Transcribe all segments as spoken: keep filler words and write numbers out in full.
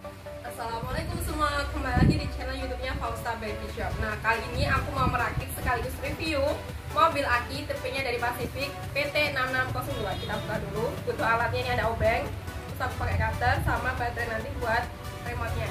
Assalamualaikum semua, kembali lagi di channel YouTube-nya Fausta Baby Shop. Nah, kali ini aku mau merakit sekaligus review mobil aki tipenya dari Pacific P T enam enam nol dua. Kita buka dulu. Butuh alatnya, ini ada obeng, terus aku pakai cutter sama baterai nanti buat remote-nya.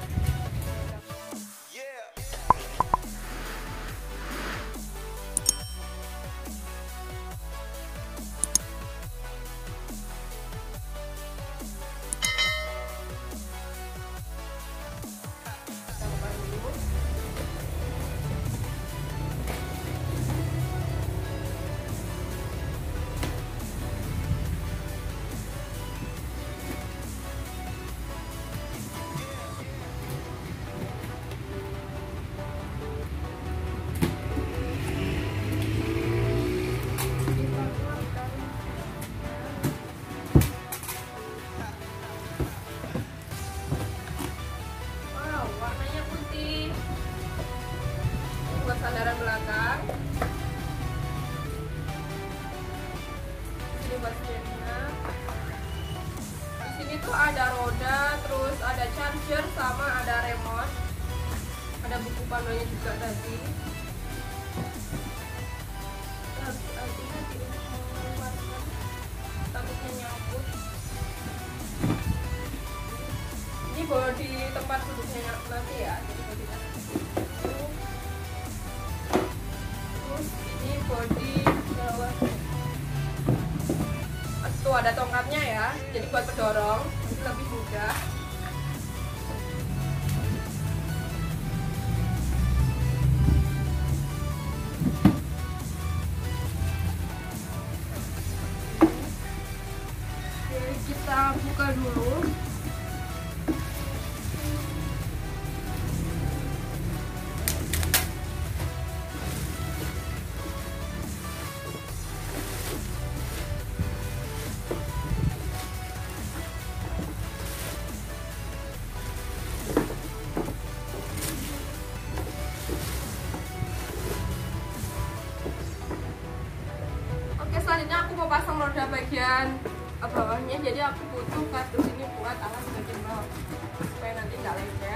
Sandaran belakang, ini buat setirnya. Di sini tuh ada roda, terus ada charger sama ada remote, ada buku panduannya juga tadi. Takutnya nyangkut. Ini bawa di tempat duduknya nanti ya, jadi bagi bodi bawah. Tuh ada tongkatnya ya, jadi buat pendorong lebih mudah. Oke, kita buka dulu. Selanjutnya aku mau pasang roda bagian bawahnya, jadi aku butuh kardus ini buat alas bagian bawah supaya nanti nggak lengket.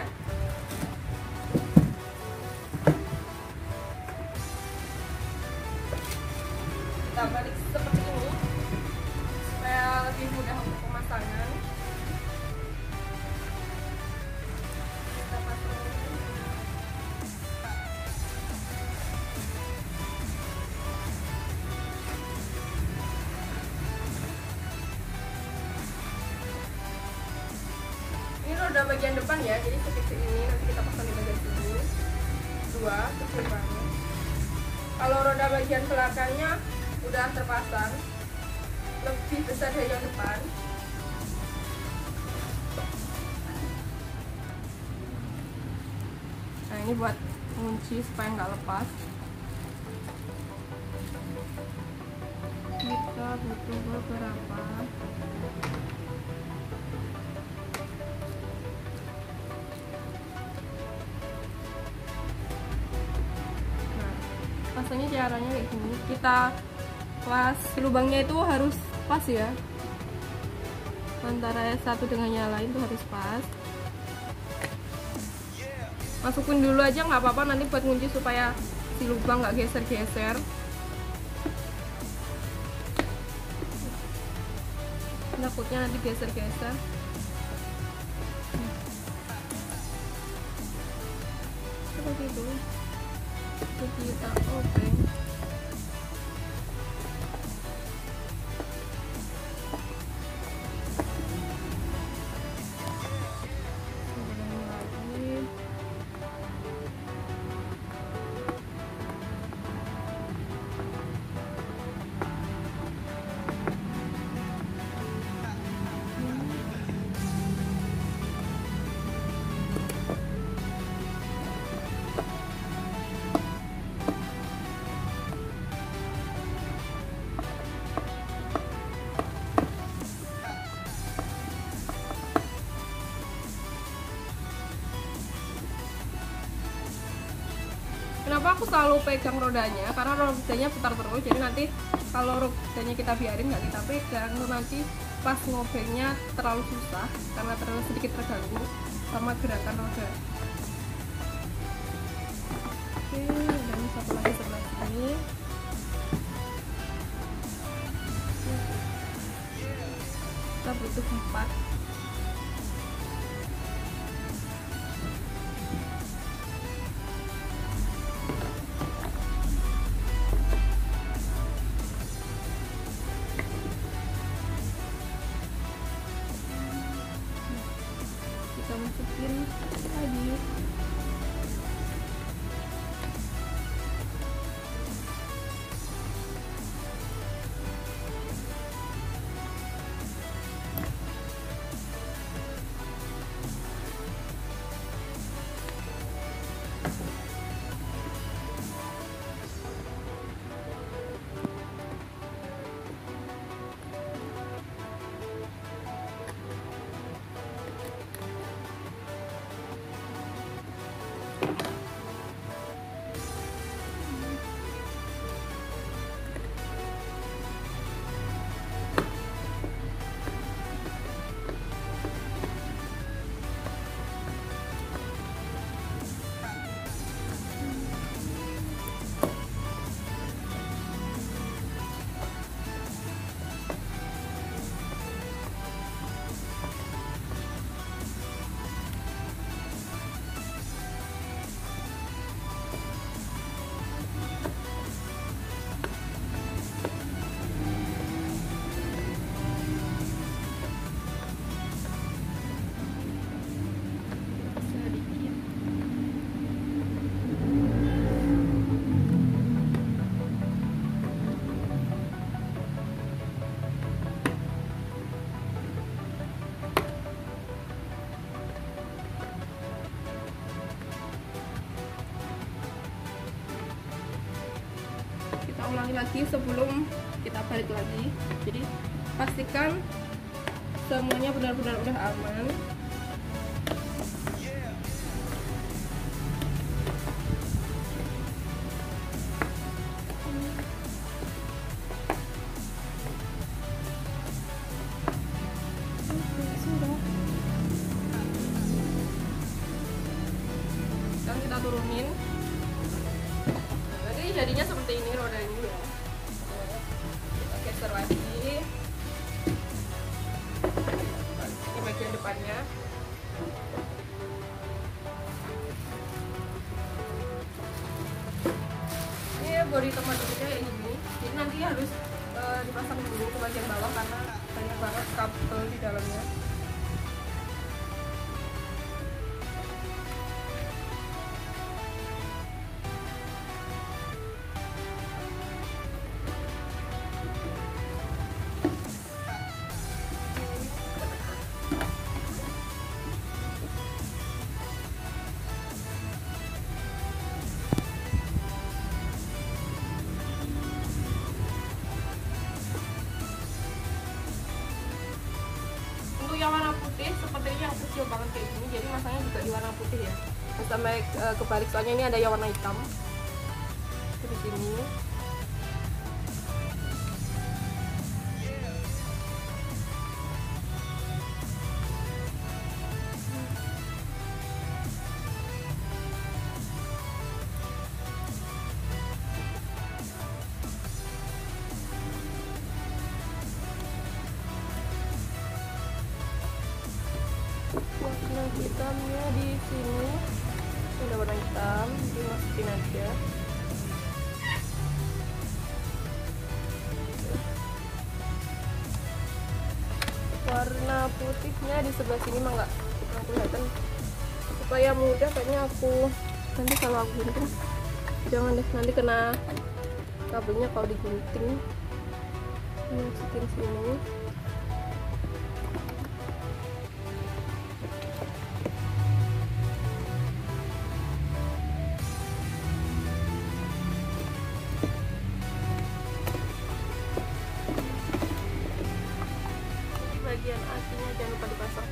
Kita balik seperti ini supaya lebih mudah untuk pemasangan. Kita pasang roda bagian depan ya, jadi seperti ini. Nanti kita pasang di bagian sini dua kesimpangan. Kalau roda bagian belakangnya udah terpasang lebih besar dari yang depan. Nah, ini buat kunci supaya nggak lepas. Kita butuh beberapa. Pasangnya caranya kayak gini, kita pas lubangnya itu harus pas ya, antara satu dengan yang lain tuh harus pas. Masukin dulu aja nggak apa-apa, nanti buat kunci supaya si lubang nggak geser-geser. Takutnya nanti geser-geser. Seperti itu. Kita open. Kenapa aku selalu pegang rodanya? Karena rodanya putar terus, jadi nanti kalau rodanya kita biarin nggak kita pegang, nanti pas ngobengnya terlalu susah karena terlalu sedikit terganggu sama gerakan roda. Oke, dan satu lagi sebelah sini. Kita butuh empat. Kita masukin lagi. Ulangi lagi sebelum kita balik lagi. Jadi pastikan semuanya benar-benar udah aman. Dan kita turunin. Jadinya seperti ini rodanya ya. Kita geser lagi. Ini bagian depannya. Ini bodi teman-temannya kayak gini. Jadi nanti harus uh, dipasang dulu ke bagian bawah karena banyak banget kabel di dalamnya. Yang warna putih sepertinya yang kecil banget kayak gini, jadi masangnya juga di warna putih ya. Sampai uh, kebalik, soalnya ini ada yang warna hitam di sini. Warna hitamnya di sini ada warna hitam, dimasukin aja. Warna putihnya di sebelah sini mah nggak kelihatan, supaya mudah kayaknya aku nanti kalau aku gunting jangan deh, nanti kena kabelnya kalau digunting. Masukin sini. Bagian akhirnya jangan lupa dipasang.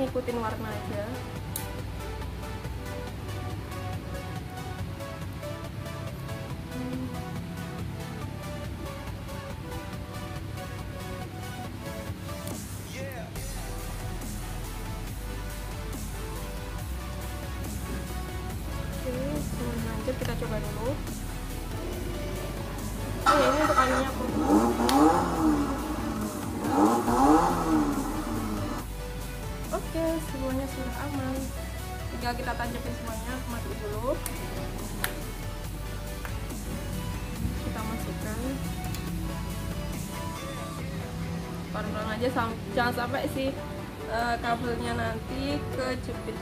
ngikutin warna aja. Lanjut kita coba dulu. Oh ya, ini untuk kalinya aku. Oke, semuanya sudah aman. Tinggal kita tancapin semuanya. Aku masukin dulu. Kita masukkan. Pelan-pelan aja, jangan sampai si uh, kabelnya nanti kejepit.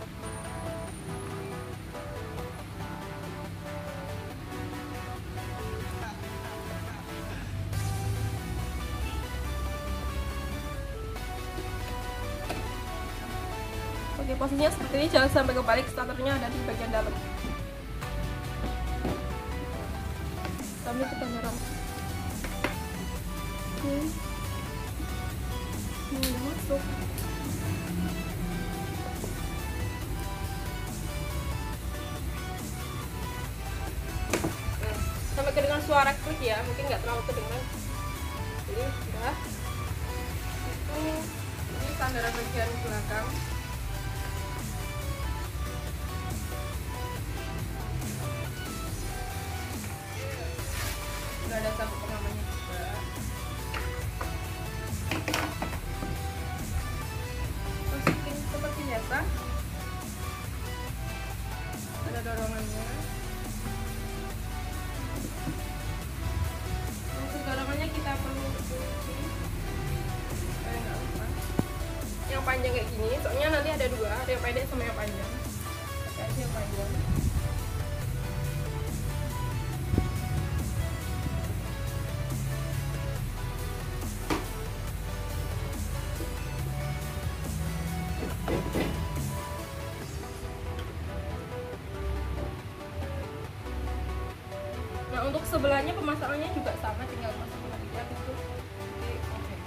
Oke, posisinya seperti ini, jangan sampai kebalik, starternya ada di bagian dalam. Sambil kita nyeram. Oke. Ini udah masuk. Nah, sampai kedengar suara klik ya, mungkin nggak terlalu kedengar. Jadi udah. Itu ini sandaran bagian belakang. Ada sabuk pengamannya juga. Masukin seperti biasa. Ada dorongannya. Untuk dorongannya kita perlu kunci. Eh, nggak lupa. Yang panjang kayak gini, soalnya nanti ada dua, ada yang pendek sama yang panjang. Pakai aja yang panjang. Nah, untuk sebelahnya pemasangannya juga sama, tinggal masukin lagi ya gitu. Oke, oke.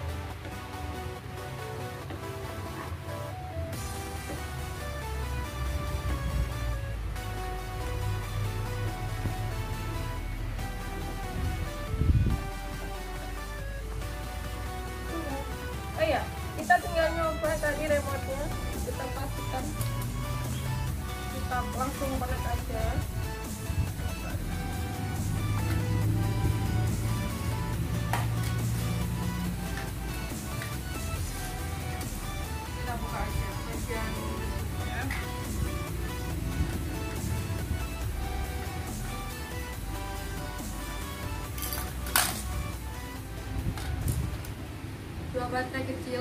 Oh iya, kita tinggal nyoba tadi remote-nya, kita pastikan kita langsung connect aja. Kita buka aja bagian ya. Dua baterai kecil.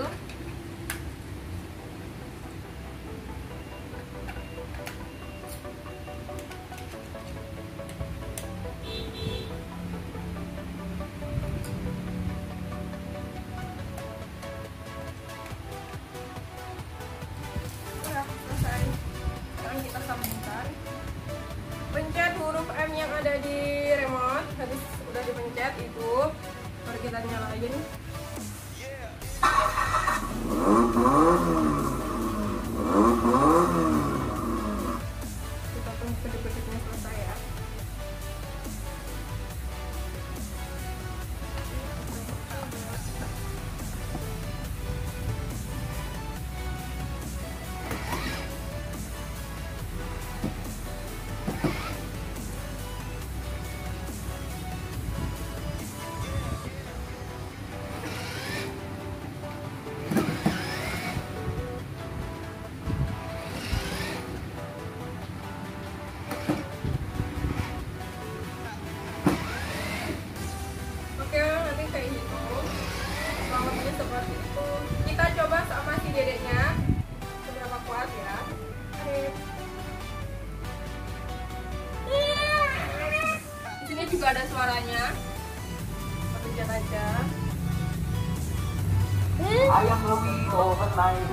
Kita sambungkan, pencet huruf M yang ada di remote. Habis udah dipencet itu baru kita nyalain. Kita tunggu kedip-kedipnya selesai ya. Seperti itu. Kita coba sama si dedeknya seberapa kuat ya. Di sini juga ada suaranya. Pencet aja. Ayam lebih overnight.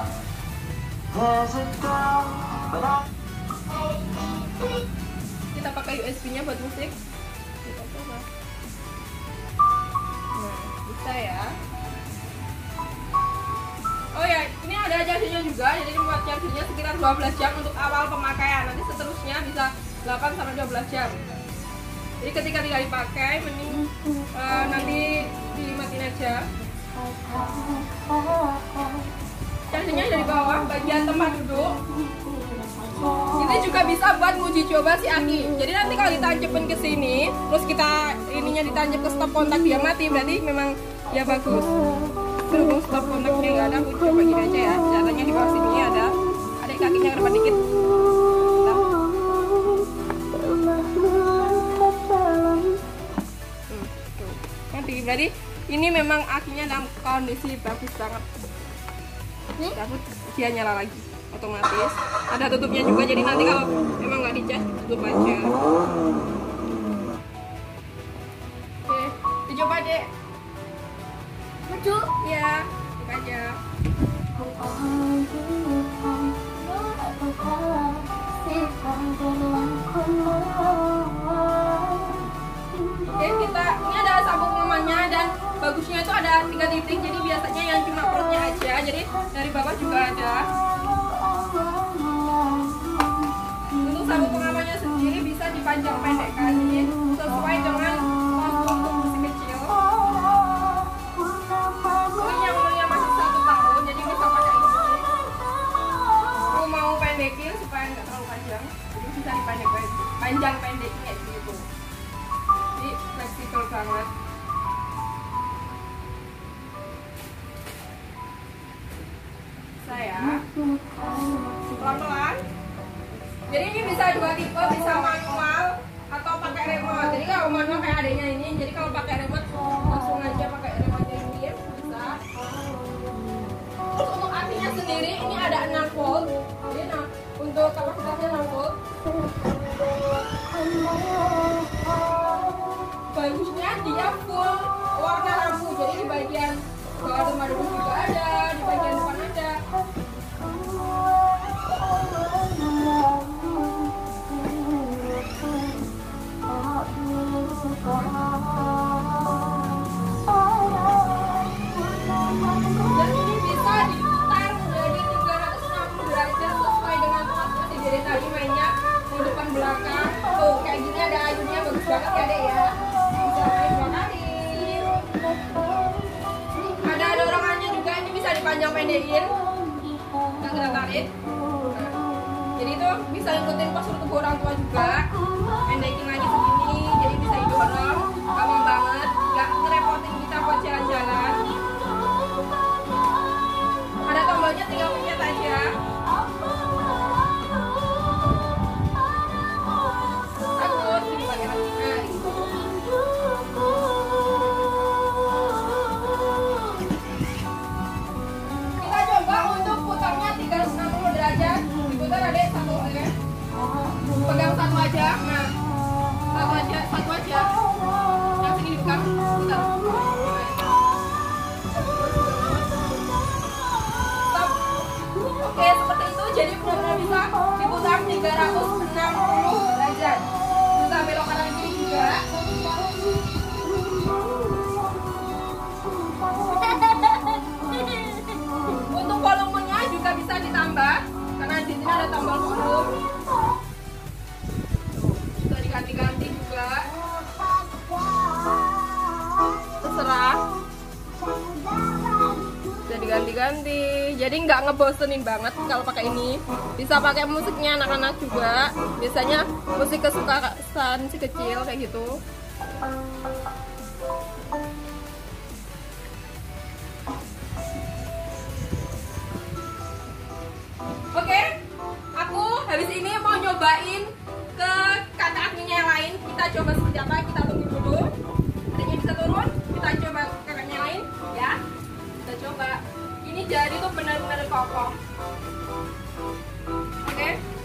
Kita pakai U S B-nya buat musik. Kita coba. Nah, bisa ya. Oh ya, ini ada chargernya juga, jadi buat chargernya sekitar dua belas jam untuk awal pemakaian. Nanti seterusnya bisa delapan sampai dua belas jam. Jadi ketika tidak dipakai, mending uh, nanti dimatiin aja. Chargernya dari bawah, bagian tempat duduk. Ini juga bisa buat uji coba si aki. Jadi nanti kalau ditancapin ke sini, terus kita ininya ditancap ke stop kontak dia mati, berarti memang ya bagus. Terus stop kontaknya nggak ada, aku coba gini aja ya. Caranya di bawah sini ada, ada kakinya ke depan dikit. Bentar. Hmm, tuh. Mati, berarti ini memang akinya dalam kondisi bagus banget. Tapi dia nyala lagi, otomatis. Ada tutupnya juga, jadi nanti kalau memang nggak dicas, tutup aja. Oke, dicoba deh. Maju? Iya, coba aja. Oke, kita ini ada sabuk pengamannya dan bagusnya itu ada tiga titik, jadi biasanya yang cuma perutnya aja, jadi dari bawah juga ada. Untuk sabuk pengamannya sendiri bisa dipanjang pendekkan sesuai dengan kemampuan tubuh si kecil. Mungkin yang umurnya masih satu tahun, jadi bisa pakai ini. Kalau mau pendekin supaya nggak terlalu panjang, jadi bisa dipendek panjang pendekin kayak gitu. Jadi fleksibel banget. Saya pelan-pelan. Jadi ini bisa dua tipe, bisa manual atau pakai remote. Jadi kalau manual kayak adanya ini, jadi kalau pakai remote langsung aja pakai remote yang ini bisa. Terus untuk apinya sendiri ini ada enam volt. Jadi nah, untuk kapasitasnya enam volt. Bagusnya dia full warna lampu. Jadi di bagian bawah tempat duduk juga ada, di bagian depan ada. Dan ini bisa diputar menjadi tiga ratus enam puluh derajat sesuai dengan seperti dari tadi mainnya mau depan belakang. Tuh kayak gini ada ayunnya, bagus banget ya dek ya. Bisa main dua kali. Ada dorongannya juga, ini bisa dipanjang pendekin. Kita kita tarik. Nah, jadi itu bisa ikutin postur tubuh orang tua juga. Pendekin lagi segini, jadi bisa didorong. Gampang banget, nggak ngerepotin kita buat jalan-jalan. Ada tombolnya, tinggal pencet aja. Takut ini bagian nah gitu. Kita coba untuk putarnya tiga ratus enam puluh derajat. Diputar adek satu ya. Pegang satu aja. Nah, satu aja, satu aja. Yang sini dipegang. Putar. Stop. Oke, seperti itu. Jadi benar-benar bisa diputar tiga ratus enam puluh derajat. Bisa belok kanan kiri juga. Untuk volumenya juga bisa ditambah karena di sini ada tombol volume. Bisa diganti-ganti juga. Terserah. Bisa diganti-ganti. Jadi nggak ngebosenin banget kalau pakai ini. Bisa pakai musiknya anak-anak juga. Biasanya musik kesukaan si kecil kayak gitu. Oke, aku habis ini mau nyobain ke kakak akinya yang lain. Kita coba seperti apa, kita tunggu dulu. Adanya bisa turun, kita coba kakaknya yang lain ya. Kita coba. Ini jari tuh benar-benar kokoh. Oke.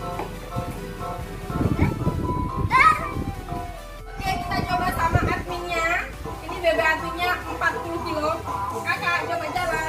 Oke, kita coba sama adminnya. Ini bebek adminnya empat puluh kilo. Kakak coba jalan.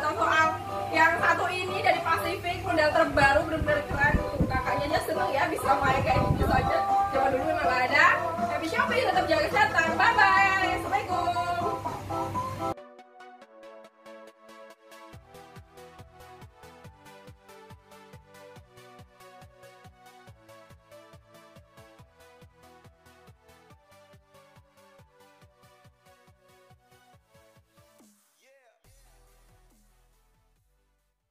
tahu soal yang satu ini dari Pacific, model terbaru, benar-benar keren. Tuh, kakaknya aja seneng ya bisa main kayak